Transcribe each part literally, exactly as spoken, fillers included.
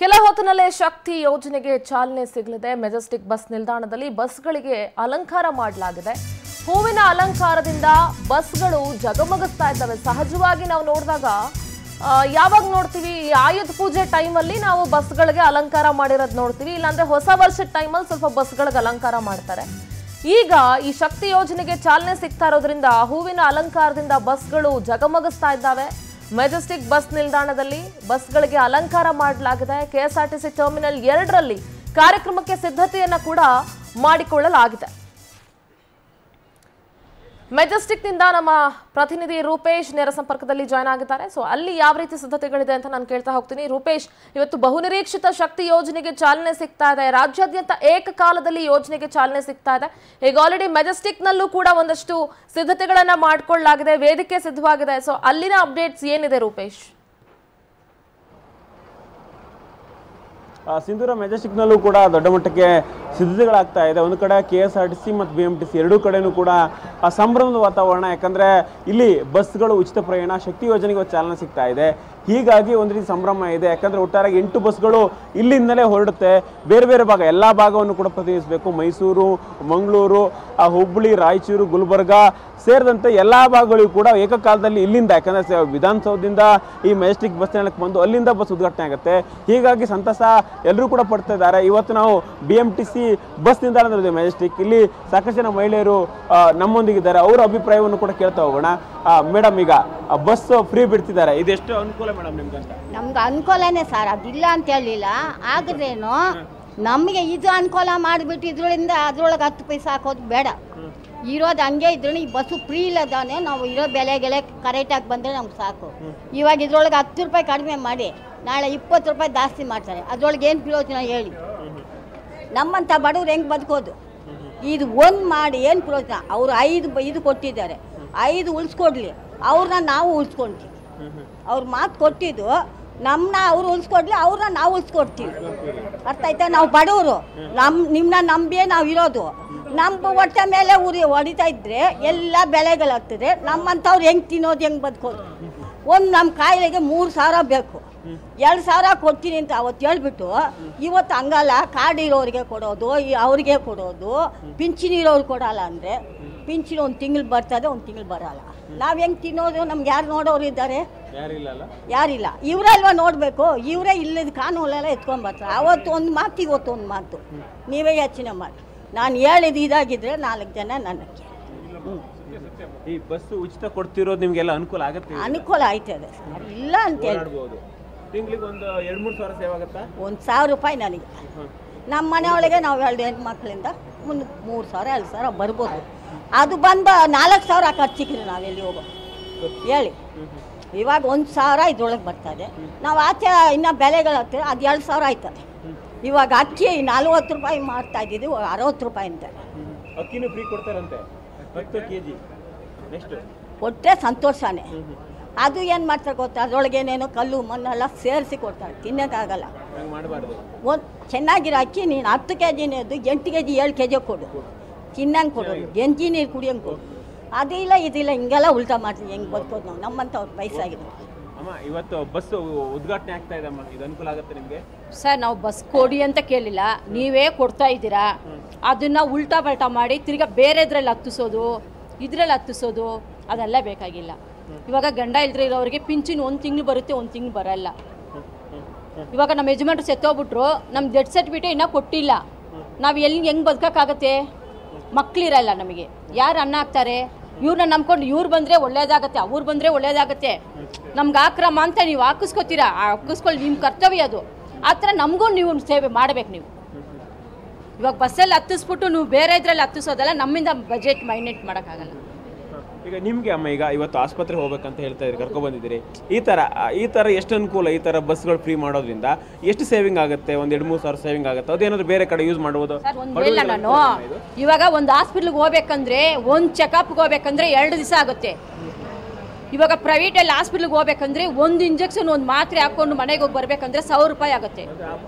ಕೆಲ ಹೊತ್ತಿನಲ್ಲೇ ಶಕ್ತಿ ಯೋಜನೆಗೆ ಚಾಲನೆ ಸಿಗಲಿದೆ. ಮೆಜೆಸ್ಟಿಕ್ ಬಸ್ ನಿಲ್ದಾಣದಲ್ಲಿ ಬಸ್ಗಳಿಗೆ ಅಲಂಕಾರ ಮಾಡಲಾಗಿದೆ. ಹೂವಿನ ಅಲಂಕಾರದಿಂದ ಬಸ್ಗಳು ಜಗಮಗಿಸ್ತಾ ಇದ್ದಾವೆ. ಸಹಜವಾಗಿ ನಾವು ನೋಡಿದಾಗ ಯಾವಾಗ ನೋಡ್ತೀವಿ, ಈ ಆಯುಧ ಪೂಜೆ ಟೈಮಲ್ಲಿ ನಾವು ಬಸ್ಗಳಿಗೆ ಅಲಂಕಾರ ಮಾಡಿರೋದು ನೋಡ್ತೀವಿ, ಇಲ್ಲಾಂದ್ರೆ ಹೊಸ ವರ್ಷದ ಟೈಮಲ್ಲಿ ಸ್ವಲ್ಪ ಬಸ್ಗಳಿಗೆ ಅಲಂಕಾರ ಮಾಡ್ತಾರೆ. ಈಗ ಈ ಶಕ್ತಿ ಯೋಜನೆಗೆ ಚಾಲನೆ ಸಿಗ್ತಾ ಇರೋದ್ರಿಂದ ಹೂವಿನ ಅಲಂಕಾರದಿಂದ ಬಸ್ಗಳು ಜಗಮಗಿಸ್ತಾ ಇದ್ದಾವೆ. ಮೆಜೆಸ್ಟಿಕ್ ಬಸ್ ನಿಲ್ದಾಣದಲ್ಲಿ ಬಸ್ಗಳಿಗೆ ಅಲಂಕಾರ ಮಾಡಲಾಗಿದೆ. ಕೆಎಸ್ಆರ್ಟಿಸಿ ಟರ್ಮಿನಲ್ ಎರಡರಲ್ಲಿ ಕಾರ್ಯಕ್ರಮಕ್ಕೆ ಸಿದ್ಧತೆಯನ್ನ ಕೂಡ ಮಾಡಿಕೊಳ್ಳಲಾಗಿದೆ. ಮೆಜೆಸ್ಟಿಕ್ ನಿಂದ ನಮ್ಮ ಪ್ರತಿನಿಧಿ ರೂಪೇಶ್ ನೇರ ಸಂಪರ್ಕದಲ್ಲಿ ಜಾಯ್ನ್ ಆಗಿದ್ದಾರೆ. ಸೊ ಅಲ್ಲಿ ಯಾವ ರೀತಿ ಸಿದ್ಧತೆಗಳಿದೆ ಅಂತ ನಾನು ಕೇಳ್ತಾ ಹೋಗ್ತೀನಿ. ರೂಪೇಶ್, ಇವತ್ತು ಬಹುನಿರೀಕ್ಷಿತ ಶಕ್ತಿ ಯೋಜನೆಗೆ ಚಾಲನೆ ಸಿಗ್ತಾ ಇದೆ. ರಾಜ್ಯಾದ್ಯಂತ ಏಕಕಾಲದಲ್ಲಿ ಯೋಜನೆಗೆ ಚಾಲನೆ ಸಿಗ್ತಾ ಇದೆ. ಈಗ ಆಲ್ರೆಡಿ ಮೆಜೆಸ್ಟಿಕ್ ನಲ್ಲೂ ಕೂಡ ಒಂದಷ್ಟು ಸಿದ್ಧತೆಗಳನ್ನ ಮಾಡಿಕೊಳ್ಳಲಾಗಿದೆ, ವೇದಿಕೆ ಸಿದ್ಧವಾಗಿದೆ. ಸೊ ಅಲ್ಲಿನ ಅಪ್ಡೇಟ್ಸ್ ಏನಿದೆ ರೂಪೇಶ್? ಸಿಂಧೂರ ಮೆಜೆಸ್ಟಿಕ್ನಲ್ಲೂ ಕೂಡ ದೊಡ್ಡ ಮಟ್ಟಕ್ಕೆ ಸಿದ್ಧತೆಗಳಾಗ್ತಾ ಇದೆ. ಒಂದು ಕಡೆ K S R T C ಮತ್ತು ಬಿ ಎಂ ಟಿ ಸಿ ಎರಡೂ ಕಡೆಯೂ ಕೂಡ ಆ ಸಂಭ್ರಮದ ವಾತಾವರಣ. ಯಾಕಂದರೆ ಇಲ್ಲಿ ಬಸ್ಗಳು ಉಚಿತ ಪ್ರಯಾಣ ಶಕ್ತಿ ಯೋಜನೆಗೆ ಚಾಲನೆ ಸಿಗ್ತಾ ಇದೆ. ಹೀಗಾಗಿ ಒಂದು ರೀತಿ ಸಂಭ್ರಮ ಇದೆ. ಯಾಕಂದರೆ ಒಟ್ಟಾರೆ ಎಂಟು ಬಸ್ಗಳು ಇಲ್ಲಿಂದಲೇ ಹೊರಡುತ್ತೆ. ಬೇರೆ ಬೇರೆ ಭಾಗ ಎಲ್ಲ ಭಾಗವನ್ನು ಕೂಡ ಪ್ರತಿನಿಧಿಸಬೇಕು. ಮೈಸೂರು, ಮಂಗಳೂರು, ಹುಬ್ಬಳ್ಳಿ, ರಾಯಚೂರು, ಗುಲ್ಬರ್ಗ ಸೇರಿದಂತೆ ಎಲ್ಲ ಭಾಗಗಳಿಗೂ ಕೂಡ ಏಕಕಾಲದಲ್ಲಿ ಇಲ್ಲಿಂದ, ಯಾಕಂದರೆ ವಿಧಾನಸೌಧದಿಂದ ಈ ಮೆಜೆಸ್ಟಿಕ್ ಬಸ್ ನಿಲ್ದಾಣಕ್ಕೆ ಬಂದು ಅಲ್ಲಿಂದ ಬಸ್ ಉದ್ಘಾಟನೆ ಆಗುತ್ತೆ. ಹೀಗಾಗಿ ಸಂತಸ ಎಲ್ಲರೂ ಕೂಡ ಪಡ್ತಾ ಇದ್ದಾರೆ. ಇವತ್ತು ನಾವು B M T C bus ನಿಲ್ದಾಣದಲ್ಲಿ ಮೆಜೆಸ್ಟಿಕ್, ಇಲ್ಲಿ ಸಾಕಷ್ಟು ಜನ ಮಹಿಳೆಯರು ನಮ್ಮೊಂದಿಗಿದ್ದಾರೆ. ಅವರ ಅಭಿಪ್ರಾಯವನ್ನು ಕೂಡ ಕೇಳ್ತಾ ಹೋಗೋಣ. ಮೇಡಮ್, ಈಗ ಬಸ್ ಫ್ರೀ ಬಿಡ್ತಿದ್ದಾರೆ, ಇದೆಷ್ಟು ಅನುಕೂಲ ಮೇಡಮ್ ನಿಮ್ಗೆ ಅಂತ? ನಮ್ಗೆ ಅನುಕೂಲನೇ ಸರ್, ಅದಿಲ್ಲ ಅಂತ ಹೇಳಿಲ್ಲ. ಆದ್ರೇನು ನಮಗೆ ಇದು ಅನುಕೂಲ ಮಾಡಿಬಿಟ್ಟು ಇದ್ರೊಳಗಿಂದ ಅದ್ರೊಳಗೆ ಹತ್ತು ಪೈಸೆ ಹಾಕೋದು ಬೇಡ. ಇರೋದು ಹಂಗೆ ಇದ್ರೂ ಈ ಬಸ್ಸು ಫ್ರೀ ಇಲ್ಲದಾನೆ. ನಾವು ಇರೋ ಬೆಲೆಗೆಲೆ ಕರೆಕ್ಟಾಗಿ ಬಂದರೆ ನಮ್ಗೆ ಸಾಕು. ಇವಾಗ ಇದ್ರೊಳಗೆ ಹತ್ತು ರೂಪಾಯಿ ಕಡಿಮೆ ಮಾಡಿ ನಾಳೆ ಇಪ್ಪತ್ತು ರೂಪಾಯಿ ಜಾಸ್ತಿ ಮಾಡ್ತಾರೆ. ಅದ್ರೊಳಗೆ ಏನು ಪ್ರಯೋಜನ ಹೇಳಿ? ನಮ್ಮಂಥ ಬಡವ್ರು ಹೆಂಗೆ ಬದುಕೋದು? ಇದು ಒಂದು ಮಾಡಿ ಏನು ಪ್ರಯೋಜನ? ಅವರು ಐದು ಇದು ಕೊಟ್ಟಿದ್ದಾರೆ, ಐದು ಉಳಿಸ್ಕೊಡ್ಲಿ, ಅವ್ರನ್ನ ನಾವು ಉಳಿಸ್ಕೊಂತೀವಿ. ಅವ್ರ ಮಾತು ಕೊಟ್ಟಿದ್ದು ನಮ್ಮನ್ನ ಅವ್ರು ಉಳಿಸ್ಕೊಡ್ಲಿ, ಅವ್ರನ್ನ ನಾವು ಉಳಿಸ್ಕೊಡ್ತೀವಿ. ಅರ್ಥ ಆಯ್ತಾ? ನಾವು ಬಡವರು, ನಮ್ಮ ನಿಮ್ಮನ್ನ ನಂಬಿಯೇ ನಾವು ಇರೋದು. ನಮ್ಮ ಹೊಟ್ಟೆ ಮೇಲೆ ಉರಿ ಹೊಡಿತಾ ಇದ್ರೆ ಎಲ್ಲ ಬೆಳೆಗಳಾಗ್ತದೆ. ನಮ್ಮಂಥವ್ರು ಹೆಂಗೆ ತಿನ್ನೋದು, ಹೆಂಗೆ ಬದುಕೋದು? ಒಂದು ನಮ್ಮ ಕಾಯಿಲೆಗೆ ಮೂರು ಸಾವಿರ ಬೇಕು, ಎರಡು ಸಾವಿರ ಕೊಡ್ತೀನಿ ಅಂತ ಅವತ್ತು ಹೇಳ್ಬಿಟ್ಟು ಇವತ್ತು ಹಂಗಲ್ಲ. ಕಾಡಿರೋರಿಗೆ ಕೊಡೋದು, ಅವ್ರಿಗೆ ಕೊಡೋದು, ಪಿಂಚಿನ ಇರೋರು ಕೊಡಲ್ಲ. ಅಂದರೆ ಪಿಂಚಿನ ಒಂದು ತಿಂಗಳು ಬರ್ತದೆ, ಒಂದು ತಿಂಗಳು ಬರಲ್ಲ. ನಾವು ಹೆಂಗೆ ತಿನ್ನೋದು? ನಮ್ಗೆ ಯಾರು ನೋಡೋರು ಇದ್ದಾರೆ? ಯಾರಿಲ್ಲ. ಇವರಲ್ವ ನೋಡಬೇಕು. ಇವರೇ ಇಲ್ಲದ ಕಾನೂನೆಲ್ಲ ಎತ್ಕೊಂಡ್ಬರ್ತಾರೆ. ಅವತ್ತು ಒಂದು ಮಾತು, ಇವತ್ತು ಒಂದು ಮಾತು. ನೀವೇ ಯೋಚನೆ ಮಾಡಿ. ನಾನು ಹೇಳಿದ ಇದಾಗಿದ್ರೆ ನಾಲ್ಕು ಜನ ನನಗೆ ಈ ಬಸ್ ಉಚಿತ ಕೊಡ್ತಿರೋದು ನಿಮಗೆಲ್ಲ ಅನುಕೂಲ ಆಗುತ್ತೆ? ಅನುಕೂಲ ಆಯ್ತದೆ, ಇಲ್ಲ ಅಂತ ಹೇಳ್ಬೋದು. ತಿಂಗಳಿಗೆ ಒಂದು ಎರಡು ಮೂರು ಸಾವಿರ ಸೇವ್ ಆಗುತ್ತಾ? ಒಂದು ಸಾವಿರ ರೂಪಾಯಿ ನನಗೆ. ನಮ್ಮ ಮನೆಯೊಳಗೆ ನಾವು ಎರಡು ಹೆಣ್ಣು ಮಕ್ಕಳಿಂದ ಒಂದು ಮೂರು ಸಾವಿರ ಎರಡು ಸಾವಿರ ಬರ್ಬೋದು. ಅದು ಬಂದು ನಾಲ್ಕು ಸಾವಿರ ಖರ್ಚಿಕ್ರಿ ನಾವೆಲ್ಲಿ ಹೋಗೋ ಹೇಳಿ. ಇವಾಗ ಒಂದು ಸಾವಿರ ಇದ್ರೊಳಗೆ ಬರ್ತದೆ. ನಾವು ಆಚೆ ಇನ್ನೂ ಬೆಲೆಗಳು ಹಾಕ್ತೀವಿ, ಅದು ಎರಡು ಸಾವಿರ ಆಯ್ತದೆ. ಇವಾಗ ಅಕ್ಕಿ ನಲ್ವತ್ತು ರೂಪಾಯಿ ಮಾಡ್ತಾ ಇದ್ದಿದ್ದು ಅರವತ್ತು ರೂಪಾಯಿ ಅಂತ. ಅಕ್ಕಿನೂ ಫ್ರೀ ಕೊಡ್ತಾರಂತೆ, ಹತ್ತು ಕೆ ಜಿ ನೆಕ್ಸ್ಟ್ ಕೊಟ್ಟರೆ ಸಂತೋಷನೇ. ಅದು ಏನು ಮಾಡ್ತಾರೆ ಗೊತ್ತಾ? ಅದ್ರೊಳಗೇನೇನೋ ಕಲ್ಲು ಮಣ್ಣೆಲ್ಲ ಸೇರಿಸಿ ಕೊಡ್ತಾರೆ, ತಿನ್ನೋಕ್ಕಾಗಲ್ಲ. ಒಂದು ಚೆನ್ನಾಗಿರೋ ಅಕ್ಕಿ ನೀನು ಹತ್ತು ಕೆ ಜಿನೇದು ಎಂಟು ಕೆ ಜಿ ಏಳು ಕೆ ಜಿ ಕೊಡು, ತಿನ್ನಂಗೆ ಕೊಡೋದು, ಎಂಜಿ ನೀರು ಕುಡಿಯಂಗೆ ಕೊಡು. ಅದಿಲ್ಲ ಇದಿಲ್ಲ, ಹಿಂಗೆಲ್ಲ ಉಲ್ಟಾ ಮಾಡ್ತೀವಿ. ಹೆಂಗೆ ಬದುಕೋದು ನಾವು? ನಮ್ಮಂಥವ್ರು ವಯಸ್ಸಾಗಿದೆ. ಅಮ್ಮ, ಇವತ್ತು ಬಸ್ ಉದ್ಘಾಟನೆ ಆಗ್ತಾ ಇದೆ ಅಮ್ಮ, ಇದು ಅನುಕೂಲ ಆಗುತ್ತೆ ನಿಮಗೆ? ಸರ್, ನಾವು ಬಸ್ ಕೊಡಿ ಅಂತ ಕೇಳಿಲ್ಲ, ನೀವೇ ಕೊಡ್ತಾ ಇದ್ದೀರಾ. ಅದನ್ನ ಉಲ್ಟಾ ಪಲ್ಟಾ ಮಾಡಿ ತಿರ್ಗಾ ಬೇರೆದ್ರಲ್ಲಿ ಹತ್ತಿಸೋದು, ಇದ್ರಲ್ಲಿ ಹತ್ತಿಸೋದು ಅದೆಲ್ಲ ಬೇಕಾಗಿಲ್ಲ. ಇವಾಗ ಗಂಡ ಇಲ್ದ್ರೆ ಇರೋರಿಗೆ ಪಿಂಚಿನ ಒಂದು ತಿಂಗಳು ಬರುತ್ತೆ, ಒಂದು ತಿಂಗಳು ಬರಲ್ಲ. ಇವಾಗ ನಮ್ಮ ಯಜಮಾನ್ರು ಸೆತ್ತೋಗ್ಬಿಟ್ರು, ನಮ್ಮ ಡೆತ್ ಸರ್ಟಿಫಿಕೇಟ್ ಇನ್ನೂ ಕೊಟ್ಟಿಲ್ಲ. ನಾವು ಎಲ್ಲಿ ಹೆಂಗೆ ಬದುಕೋಕ್ಕಾಗತ್ತೆ? ಮಕ್ಕಳಿರಲ್ಲ ನಮಗೆ, ಯಾರು ಅನ್ನ ಹಾಕ್ತಾರೆ? ಇವ್ರನ್ನ ನಂಬ್ಕೊಂಡು ಇವ್ರು ಬಂದರೆ ಒಳ್ಳೇದಾಗತ್ತೆ, ಅವ್ರು ಬಂದರೆ ಒಳ್ಳೇದಾಗತ್ತೆ. ನಮ್ಗೆ ಆಕ್ರಮ ಅಂತ ನೀವು ಹಾಕಿಸ್ಕೊತೀರಾ, ಹಾಕಿಸ್ಕೊಳ್ಳಿ, ನಿಮ್ಮ ಕರ್ತವ್ಯ ಅದು. ಆ ಥರ ನಮಗೂ ನೀವು ಸೇವೆ ಮಾಡಬೇಕು. ನೀವು ಇವಾಗ ಬಸ್ಸಲ್ಲಿ ಹತ್ತಿಸ್ಬಿಟ್ಟು ನೀವು ಬೇರೆ ಇದ್ರಲ್ಲಿ ಹತ್ತಿಸೋದಲ್ಲ, ನಮ್ಮಿಂದ ಬಜೆಟ್ ಮೈಂಟೈನ್ ಮಾಡೋಕ್ಕಾಗಲ್ಲ. ಈಗ ನಿಮಗೆ ಅಮ್ಮ, ಈಗ ಇವತ್ತು ಆಸ್ಪತ್ರೆಗೆ ಹೋಗ್ಬೇಕಂತ ಹೇಳ್ತಾ ಇದ್ರಿ, ಕರ್ಕೊಬಂದಿದ್ದೀರಿ. ಈ ಥರ ಈ ಥರ ಎಷ್ಟು ಅನುಕೂಲ? ಈ ಥರ ಬಸ್ಗಳು ಫ್ರೀ ಮಾಡೋದ್ರಿಂದ ಎಷ್ಟು ಸೇವಿಂಗ್ ಆಗುತ್ತೆ? ಒಂದು ಎರಡು ಮೂರು ಸಾವಿರ ಸೇವಿಂಗ್ ಆಗುತ್ತೆ. ಅದೇನಾದ್ರು ಬೇರೆ ಕಡೆ ಯೂಸ್ ಮಾಡ್ಬೋದು? ಇಲ್ಲ, ನಾನು ಇವಾಗ ಒಂದು ಹಾಸ್ಪಿಟ್ಲಿಗೆ ಹೋಗ್ಬೇಕಂದ್ರೆ, ಒಂದು ಚೆಕಪ್ಗೆ ಹೋಗ್ಬೇಕಂದ್ರೆ ಎರಡು ದಿವಸ ಆಗುತ್ತೆ. ಇವಾಗ ಪ್ರೈವೇಟಲ್ಲಿ ಹಾಸ್ಪಿಟ್ಲಿಗೆ ಹೋಗ್ಬೇಕಂದ್ರೆ ಒಂದು ಇಂಜೆಕ್ಷನ್, ಒಂದು ಮಾತ್ರೆ ಹಾಕೊಂಡು ಮನೆಗೆ ಹೋಗಿ ಬರ್ಬೇಕಂದ್ರೆ ಸಾವಿರ ರೂಪಾಯಿ ಆಗುತ್ತೆ.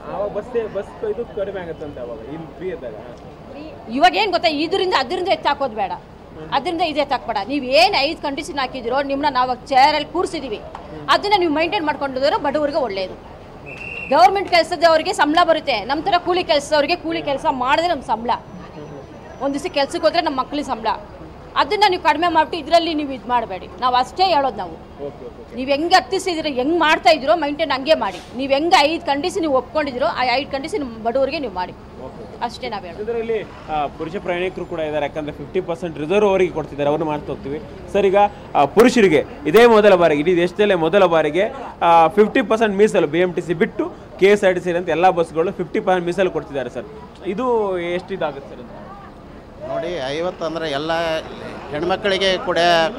ಇವಾಗ ಏನು ಗೊತ್ತಾ, ಇದರಿಂದ ಅದರಿಂದ ಎತ್ತಾಕೋದು ಬೇಡ, ಅದರಿಂದ ಇದೇ ತಕ್ಬೇಡ. ನೀವು ಏನು ಐದು ಕಂಡೀಷನ್ ಹಾಕಿದಿರೋ ನಿಮ್ಮನ್ನ ನಾವು ಚೇರಲ್ಲಿ ಕೂರಿಸಿದೀವಿ, ಅದನ್ನ ನೀವು ಮೈಂಟೈನ್ ಮಾಡ್ಕೊಂಡಿರೋ ಬಡವರಿಗೆ ಒಳ್ಳೆಯದು. ಗೌರ್ಮೆಂಟ್ ಕೆಲಸದವರಿಗೆ ಸಂಬಳ ಬರುತ್ತೆ, ನಮ್ಮ ಥರ ಕೂಲಿ ಕೆಲಸದವ್ರಿಗೆ ಕೂಲಿ ಕೆಲಸ ಮಾಡಿದ್ರೆ ನಮ್ಮ ಸಂಬಳ, ಒಂದು ದಿವಸ ಕೆಲ್ಸಕ್ಕೆ ಹೋದ್ರೆ ನಮ್ಮ ಮಕ್ಳಿಗೆ ಸಂಬಳ, ಅದನ್ನು ನೀವು ಕಡಿಮೆ ಮಾಡಿಬಿಟ್ಟು ಇದರಲ್ಲಿ ನೀವು ಇದು ಮಾಡಬೇಡಿ. ನಾವು ಅಷ್ಟೇ ಹೇಳೋದು. ನಾವು ನೀವು ಹೆಂಗೆ ಹತ್ತಿಸಿದಿರೋ ಹೆಂಗೆ ಮಾಡ್ತಾ ಇದ್ದೀರೋ ಮೈಂಟೈನ್ ಹಂಗೆ ಮಾಡಿ. ನೀವು ಹೆಂಗೆ ಐದು ಕಂಡೀಷನ್ ನೀವು ಒಪ್ಕೊಂಡಿದ್ದೀರೋ ಆ ಐದು ಕಂಡೀಷನ್ ಬಡವರಿಗೆ ನೀವು ಮಾಡಿ, ಅಷ್ಟೇ ನಾವು ಹೇಳೋದು. ಇದರಲ್ಲಿ ಪುರುಷ ಪ್ರಯಾಣಿಕರು ಕೂಡ ಇದ್ದಾರೆ, ಯಾಕಂದರೆ ಫಿಫ್ಟಿ ಪರ್ಸೆಂಟ್ ರಿಸರ್ವ್ ಅವರಿಗೆ ಕೊಡ್ತಿದ್ದಾರೆ, ಅವ್ರನ್ನ ಮಾಡ್ತಾ ಹೋಗ್ತೀವಿ ಸರ್. ಈಗ ಪುರುಷರಿಗೆ ಇದೇ ಮೊದಲ ಬಾರಿಗೆ ಇಡೀ ದೇಶದಲ್ಲೇ ಮೊದಲ ಬಾರಿಗೆ ಫಿಫ್ಟಿ ಪರ್ಸೆಂಟ್ ಮೀಸಲು ಬಿ ಎಮ್ ಟಿ ಸಿ ಬಿಟ್ಟು K S R T C ಅಂತ ಎಲ್ಲ ಬಸ್ಗಳು ಫಿಫ್ಟಿ ಪರ್ಸೆಂಟ್ ಮೀಸಲು ಕೊಡ್ತಿದ್ದಾರೆ ಸರ್. ಇದು ಎಷ್ಟು ಇದಾಗುತ್ತೆ ಸರ್ ಅಂತ ನೋಡಿ. ಐವತ್ತು ಅಂದರೆ ಎಲ್ಲ ಹೆಣ್ಮಕ್ಳಿಗೆ ಕೂಡ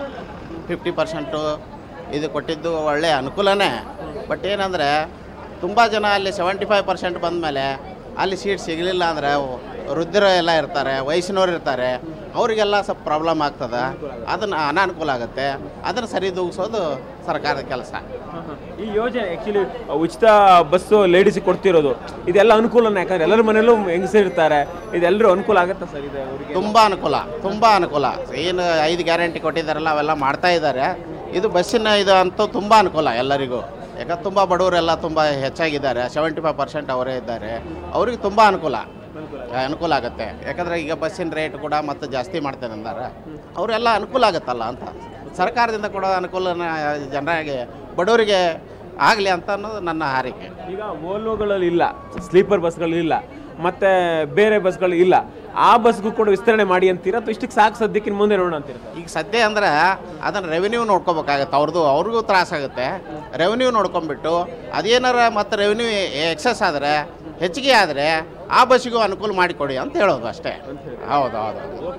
ಫಿಫ್ಟಿ ಪರ್ಸೆಂಟು ಇದು ಕೊಟ್ಟಿದ್ದು ಒಳ್ಳೆಯ ಅನುಕೂಲನೇ. ಬಟ್ ಏನಂದರೆ ತುಂಬ ಜನ ಅಲ್ಲಿ ಸೆವೆಂಟಿ ಫೈವ್ ಪರ್ಸೆಂಟ್ ಬಂದಮೇಲೆ ಅಲ್ಲಿ ಸೀಟ್ ಸಿಗಲಿಲ್ಲ ಅಂದರೆ ವೃದ್ಧರು ಎಲ್ಲ ಇರ್ತಾರೆ, ವಯಸ್ಸಿನವ್ರು ಇರ್ತಾರೆ, ಅವರಿಗೆಲ್ಲ ಸ್ವಲ್ಪ ಪ್ರಾಬ್ಲಮ್ ಆಗ್ತದೆ, ಅದನ್ನು ಅನಾನುಕೂಲ ಆಗುತ್ತೆ. ಅದನ್ನು ಸರಿದೂಗಿಸೋದು ಸರ್ಕಾರದ ಕೆಲಸ. ಈ ಯೋಜನೆ ಆ್ಯಕ್ಚುಲಿ ಉಚಿತ ಬಸ್ಸು ಲೇಡೀಸಿಗೆ ಕೊಡ್ತಿರೋದು ಇದೆಲ್ಲ ಅನುಕೂಲನೇ, ಯಾಕಂದ್ರೆ ಎಲ್ಲರ ಮನೆಯಲ್ಲೂ ಹೆಂಗಸರಿರ್ತಾರೆ, ಇದೆಲ್ಲರೂ ಅನುಕೂಲ ಆಗುತ್ತೆ ಸರ್. ಇದೆ ಅವರಿಗೆ ತುಂಬ ಅನುಕೂಲ, ತುಂಬ ಅನುಕೂಲ. ಏನು ಐದು ಗ್ಯಾರಂಟಿ ಕೊಟ್ಟಿದ್ದಾರಲ್ಲ ಅವೆಲ್ಲ ಮಾಡ್ತಾ ಇದ್ದಾರೆ. ಇದು ಬಸ್ಸಿನ ಇದು ಅಂತೂ ತುಂಬ ಅನುಕೂಲ ಎಲ್ಲರಿಗೂ. ಯಾಕಂದ್ರೆ ತುಂಬ ಬಡವರೆಲ್ಲ ತುಂಬ ಹೆಚ್ಚಾಗಿದ್ದಾರೆ, ಸೆವೆಂಟಿ ಫೈವ್ ಪರ್ಸೆಂಟ್ ಅವರೇ ಇದ್ದಾರೆ, ಅವ್ರಿಗೆ ತುಂಬ ಅನುಕೂಲ ಅನುಕೂಲ ಆಗುತ್ತೆ. ಯಾಕಂದರೆ ಈಗ ಬಸ್ಸಿನ ರೇಟ್ ಕೂಡ ಮತ್ತೆ ಜಾಸ್ತಿ ಮಾಡ್ತೇನೆ ಅಂತಾರೆ, ಅವರೆಲ್ಲ ಅನುಕೂಲ ಆಗುತ್ತಲ್ಲ ಅಂತ ಸರ್ಕಾರದಿಂದ ಕೊಡೋ ಅನುಕೂಲನ ಜನರಿಗೆ ಬಡವರಿಗೆ ಆಗಲಿ ಅಂತ ಅನ್ನೋದು ನನ್ನ ಹಾರೈಕೆ. ಈಗ ವೋಲ್ವೋಗಳಲ್ಲಿ ಇಲ್ಲ, ಸ್ಲೀಪರ್ ಬಸ್ಗಳು ಇಲ್ಲ, ಮತ್ತು ಬೇರೆ ಬಸ್ಗಳು ಇಲ್ಲ, ಆ ಬಸ್ಗೂ ಕೂಡ ವಿಸ್ತರಣೆ ಮಾಡಿ ಅಂತೀರ ಅಥವಾ ಇಷ್ಟಕ್ಕೆ ಸಾಕು ಸದ್ಯಕ್ಕೆ ಮುಂದೆ ನೋಡೋಣ ಅಂತೀರ? ಈಗ ಸದ್ಯ ಅಂದ್ರೆ ಅದನ್ನು ರೆವೆನ್ಯೂ ನೋಡ್ಕೋಬೇಕಾಗತ್ತೆ, ಅವ್ರದ್ದು ಅವ್ರಿಗೂ ತ್ರಾಸಾಗುತ್ತೆ. ರೆವೆನ್ಯೂ ನೋಡ್ಕೊಂಡ್ಬಿಟ್ಟು ಅದೇನಾರ ಮತ್ತು ರೆವೆನ್ಯೂ ಎಕ್ಸಸ್ ಆದರೆ ಹೆಚ್ಚಿಗೆ ಆದರೆ ಆ ಬಸ್ಸಿಗೂ ಅನುಕೂಲ ಮಾಡಿಕೊಡಿ ಅಂತ ಹೇಳೋದು ಅಷ್ಟೇ. ಹೌದು ಹೌದು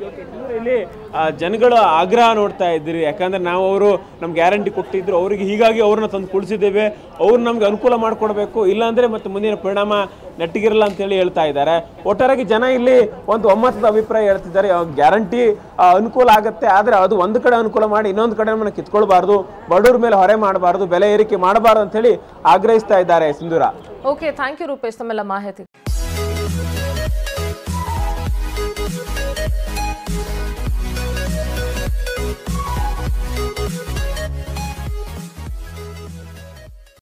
ಇಲ್ಲಿ ಜನಗಳ ಆಗ್ರಹ ನೋಡ್ತಾ ಇದ್ದೀರಿ, ಯಾಕಂದ್ರೆ ನಾವು ಅವರು ನಮ್ಗೆ ಗ್ಯಾರಂಟಿ ಕೊಟ್ಟಿದ್ರು, ಅವರಿಗೆ ಹೀಗಾಗಿ ಅವ್ರನ್ನ ತಂದು ಕುಳಿಸಿದ್ದೇವೆ, ಅವ್ರು ನಮ್ಗೆ ಅನುಕೂಲ ಮಾಡಿಕೊಡ್ಬೇಕು, ಇಲ್ಲಾಂದ್ರೆ ಮತ್ತೆ ಮುಂದಿನ ಪರಿಣಾಮ ನೆಟ್ಟಿಗಿರಲ್ಲ ಅಂತೇಳಿ ಹೇಳ್ತಾ ಇದ್ದಾರೆ. ಒಟ್ಟಾರೆಯಾಗಿ ಜನ ಇಲ್ಲಿ ಒಂದು ಒಮ್ಮತದ ಅಭಿಪ್ರಾಯ ಹೇಳ್ತಿದ್ದಾರೆ, ಗ್ಯಾರಂಟಿ ಅನುಕೂಲ ಆಗುತ್ತೆ, ಆದರೆ ಅದು ಒಂದು ಕಡೆ ಅನುಕೂಲ ಮಾಡಿ ಇನ್ನೊಂದು ಕಡೆ ನಮ್ಮನ್ನು ಕಿತ್ಕೊಳ್ಬಾರ್ದು, ಬಡವ್ರ ಮೇಲೆ ಹೊರೆ ಮಾಡಬಾರ್ದು, ಬೆಲೆ ಏರಿಕೆ ಮಾಡಬಾರ್ದು ಅಂತ ಹೇಳಿ ಆಗ್ರಹಿಸ್ತಾ ಇದ್ದಾರೆ. Sindhura. Okay, thank you Rupesh ತಮ್ಮೆಲ್ಲ ಮಾಹಿತಿ.